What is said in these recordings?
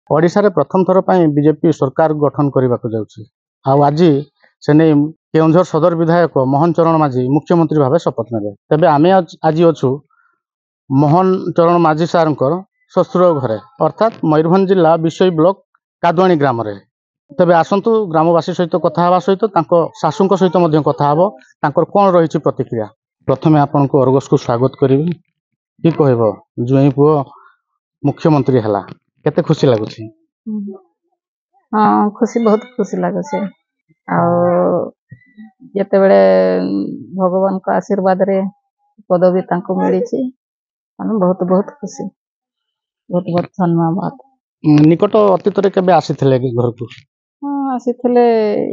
ओडिशा रे प्रथम थर पर बीजेपी सरकार गठन करने को आज से नहीं केउंझर सदर विधायक मोहन चरण माझी मुख्यमंत्री भाव शपथ ने तेज आम आज अच्छु मोहन चरण माझी सार शशुर घरे अर्थात मयूरभंज जिला विशोई ब्लॉक कादुआणी ग्राम रे तेज आसतु ग्रामवासी सहित कथा सहित शाशु सहित कथा कौन रही प्रतिक्रिया। प्रथमे आपण को अर्गस को स्वागत करी कि कह जुई पुओ मुख्यमंत्री है केते खुशी लगुच। हाँ खुशी बहुत खुशी लगुच आते बड़े भगवान का आशीर्वाद रे पदवी तांको मिली बहुत बहुत खुशी बहुत बहुत धन्यवाद। निकट अतीत रे केबे आसीथिले घर को? हाँ आसीथिले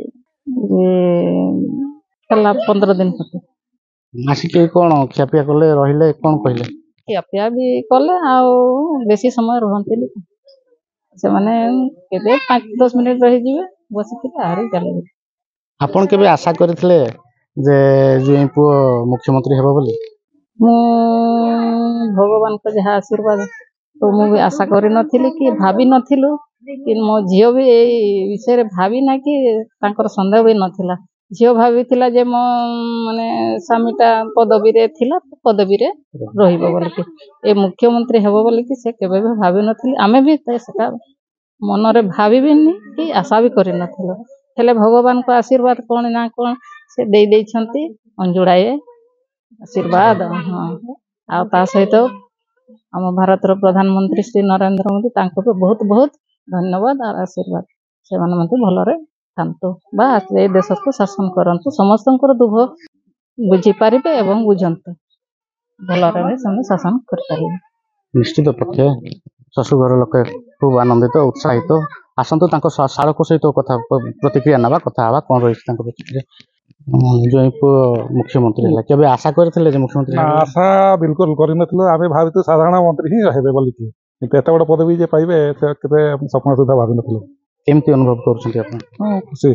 कला 15 दिन होते आसिक कौन खियापिया कले रहिले कौन कहले? खियापिया भी कले आउ बेसी समय रहते से माने केबे 5-10 मिनिट रही जिवे बसिथिले आरे चले। आपण केबे आशा करथिले जे जुई पुओ मुख्यमंत्री हेबो बोली? मु भगवान को जहा आशीर्वाद तो मु भी आशा करि नथिली कि भाभी नथिलु कि मो झियो भी ए विषय रे भाभी ना कि तांकर संदेह भी नथिला। झियो भाभी थिला जे मो माने स्वामीटा पदवी रे थिला पदवी रे रहिबो बोली कि ए मुख्यमंत्री हेबो बोली कि से केबे भी भाभी नथिली आमे भी सेटा मन रे भाभी भी नहीं कि आशा भी करि नथिलु हेले भगवान को आशीर्वाद कोन ना कोन से दे देई छंती अंजुड़ाए आशीर्वाद। हाँ आ ता सहित आम भारत प्रधानमंत्री श्री नरेंद्र मोदी तांको पे बहुत बहुत धन्यवाद और आशीर्वाद से माने मते भलरे थांतु बा ए देश को शासन करंतु समस्तंकर दुख बुझी पारिबे एवं बुझंतु भलरे सम शासन कर पारिबे। निश्चित पक्षे शशुघर लोक खूब आनंदित उत्साहित आसतु तांको सारक सहित कथा प्रतिक्रिया नवा कथा हवा कौन रही प्रतिक्रिया। जो मुख्यमंत्री है केबे आशा करथिले जे मुख्यमंत्री आशा बिल्कुल करिनथिलो आमे भाबितो साधारण मंत्री ही हेबे बोली कि एते बड़ पदवी जे पाइबे से केबे सपना सुद्धा भाबिनथिलो। केमती अनुभव करछन्ती आपण? हां खुशी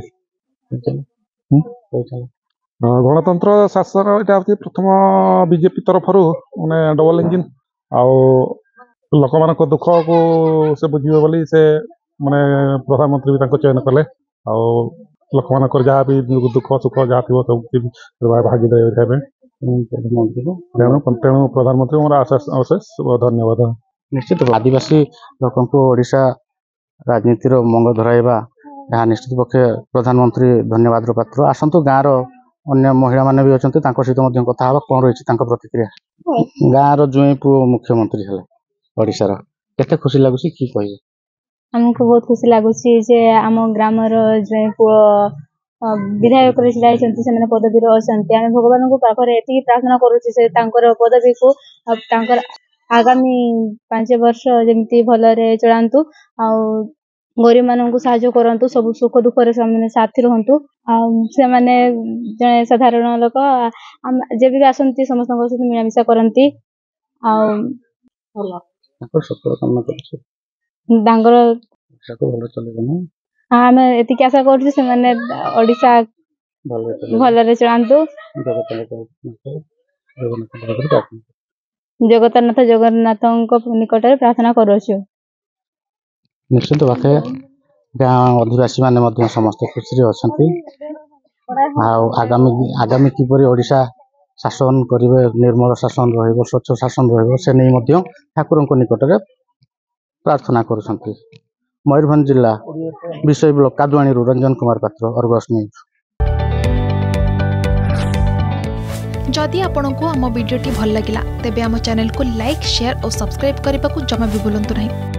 गणतंत्र शासन एटा प्रथम बीजेपी तरफरु माने डबल इंजिन आउ लोक मानक दुख को से बुझिबे बोली से माने प्रधानमंत्री भी तांको चयन कले आउ लोक मानकर जहाँ भी दुख सुख जहाँ थी सब भागीदारी तेणु प्रधानमंत्री मोर अशेष धन्यवाद। निश्चित आदिवासी लोक ओडिशा राजनीति मंग धराइबा यहाँ निश्चित पक्षे प्रधानमंत्री धन्यवाद पात्र। आसतु गाँव अन्य महिला माने भी अच्छा सहित कथा कौन रही प्रतिक्रिया। गाँव जुई पुओ मुख्यमंत्री है ओडिशा रो केते खुशी लगुच कि कहिबे? हमको बहुत खुशी लगुच जे आम ग्राम जुई पुओ विधायक से पदवी अच्छा आम भगवान को पाखे ये प्रार्थना करुँ पदवी को आगामी 5 वर्ष जमी भलरे चलांतु गरीब मानू साहाय्य करंतु सब सुख दुख साथी रहंतु से माने जने साधारण लोक जे भी आसंती समस्त सहित मिलामिशा करंती आम एति आशा कर ओडिशा भलरे चलांतु जगन्नाथ निकट प्रार्थना करुछु। निश्चित भावे गाँव आदिवासी माने समस्त खुशी अच्छा आगामी किपरि ओडिशा शासन करेंगे निर्मल शासन रहिबो स्वच्छ शासन रहिबो से नहीं ठाकुर निकट में प्रार्थना करुछंती। मयूरभंज जिला विशोई block Kaduani Ranjan Kumar Patra Argus news. जदि आपंक आम भिडी भल लगा तेब आम चैनल को लाइक शेयर और सब्सक्राइब करने को जमा भी भूलु नहीं।